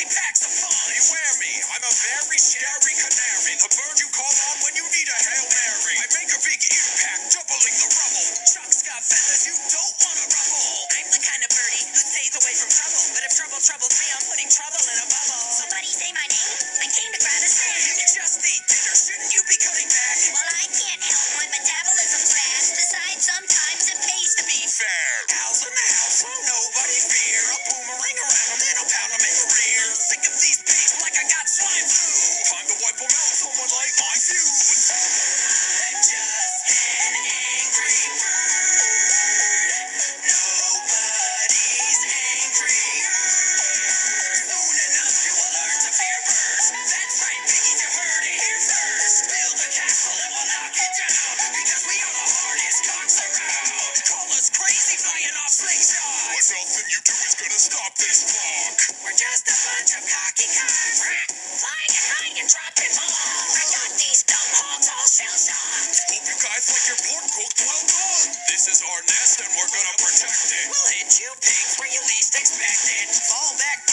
packs a punch. Beware me, I'm a very scary canary. The bird you call on when you need a Hail Mary. I make a big impact, doubling the rubble. Chuck's got feathers you don't want to ruffle. I'm the kind of birdie who stays away from trouble. But if trouble troubles me, I'm putting trouble in a bubble. Somebody say my name? I came to grab a snack. You just ate dinner, shouldn't you be cutting back? Well, I can't help my metabolism's fast. Besides, sometimes it pays to be fair. Owls in the house, so nobody fear. I'll boomerang around them, then I'll pound them in the rear. Sick of these pigs like I got swine flu. Time to wipe them out, someone like my fuse. I'm just an angry bird. Nobody's angrier. Soon enough you will learn to fear birds. That's right, piggies, you heard it here first. Build a castle and we'll knock it down. Because we are the hardest cocks around. Call us crazy flying off slingshots. What nothing you do is gonna stop this flock. We're just a bunch of cocky cocks. Flying high and dropping bombs. I got these dumb hogs all shell-shocked. Hope you guys like your pork cooked well done. This is our nest and we're gonna protect it. We'll hit you pigs where you least expect it. Fall back